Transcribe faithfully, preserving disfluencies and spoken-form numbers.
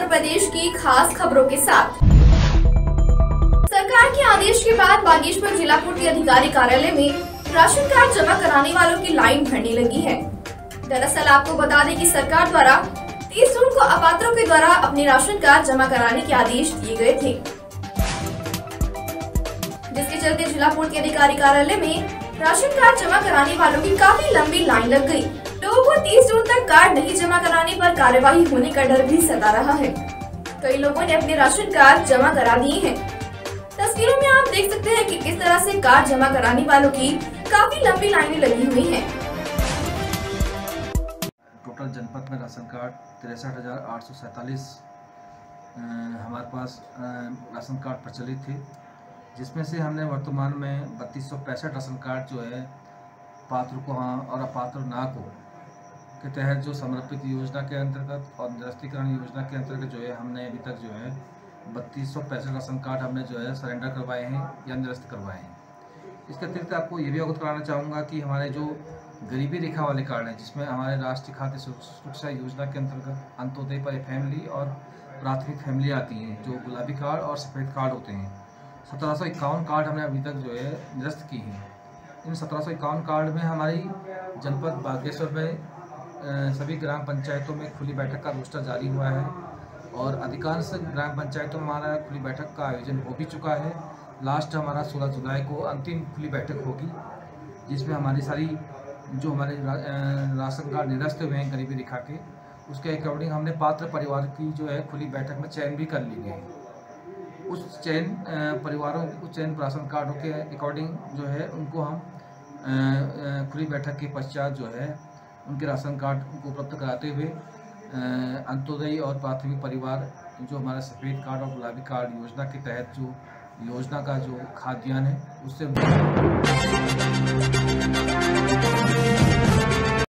प्रदेश की खास खबरों के साथ। सरकार के आदेश के बाद बागेश्वर जिला पूर्ति अधिकारी कार्यालय में राशन कार्ड जमा कराने वालों की लाइन भरने लगी है। दरअसल आपको बता दें कि सरकार द्वारा तीस जून को अपात्रों के द्वारा अपने राशन कार्ड जमा कराने के आदेश दिए गए थे, जिसके चलते जिला पूर्ति अधिकारी कार्यालय में राशन कार्ड जमा कराने वालों की काफी लंबी लाइन लग गई। लोगों को तीस जून तक कार्ड नहीं जमा कराने पर कार्यवाही होने का डर भी सता रहा है। कई लोगों ने अपने राशन कार्ड जमा करा दिए हैं। तस्वीरों में आप देख सकते हैं कि किस तरह से कार्ड जमा कराने वालों की काफी लंबी लाइनें लगी हुई हैं। टोटल जनपद में राशन कार्ड तिरसठ हजार आठ सौ सैतालीस हमारे पास राशन कार्ड प्रचलित थे, जिसमें से हमने वर्तमान में बत्तीस सौ पैंसठ राशन कार्ड जो है पात्र को हाँ और अपात्र ना को के तहत जो समर्पित योजना के अंतर्गत और निरस्तीकरण योजना के अंतर्गत जो है हमने अभी तक जो है बत्तीस सौ पैंसठ राशन कार्ड हमने जो है सरेंडर करवाए हैं या निरस्त करवाए हैं। इसके अतिरिक्त आपको ये भी अवगत कराना चाहूँगा कि हमारे जो गरीबी रेखा वाले कार्ड हैं, जिसमें हमारे राष्ट्रीय खाद्य सुरक्षा योजना के अंतर्गत अंत्योदय पर फैमिली और प्राथमिक फैमिली आती हैं, जो गुलाबी कार्ड और सफ़ेद कार्ड होते हैं। सत्रह सौ इक्यावन कार्ड हमने अभी तक जो है निरस्त की हैं। इन सत्रह सौ इक्यावन कार्ड में हमारी जनपद बागेश्वर में सभी ग्राम पंचायतों में खुली बैठक का रोस्टर जारी हुआ है और अधिकांश ग्राम पंचायतों में हमारा खुली बैठक का आयोजन हो भी चुका है। लास्ट हमारा सोलह जुलाई को अंतिम खुली बैठक होगी, जिसमें हमारी सारी जो हमारे रा, राशन कार्ड निरस्त हुए हैं गरीबी रेखा के, उसके अकॉर्डिंग हमने पात्र परिवार की जो है खुली बैठक में चयन भी कर ली गई। उस चयन परिवारों उस चयन राशन कार्डों के अकॉर्डिंग जो है उनको हम खुली बैठक के पश्चात जो है उनके राशन कार्ड को उपलब्ध कराते हुए अंत्योदय और प्राथमिक परिवार जो हमारा सफ़ेद कार्ड और गुलाबी कार्ड योजना के तहत जो योजना का जो खाद्यान्न है उससे